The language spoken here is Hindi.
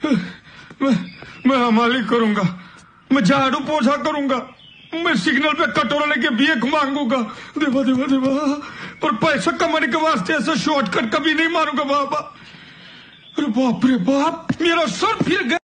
मैं हमाली करूंगा, मैं झाड़ू पोछा करूंगा, मैं सिग्नल पे कटोरा लेके भीख मांगूंगा। देवा देवा देवा, पर पैसा कमाने के वास्ते ऐसा शॉर्टकट कभी नहीं मारूंगा बाबा। अरे बाप रे बाप, मेरा सर फिर गया।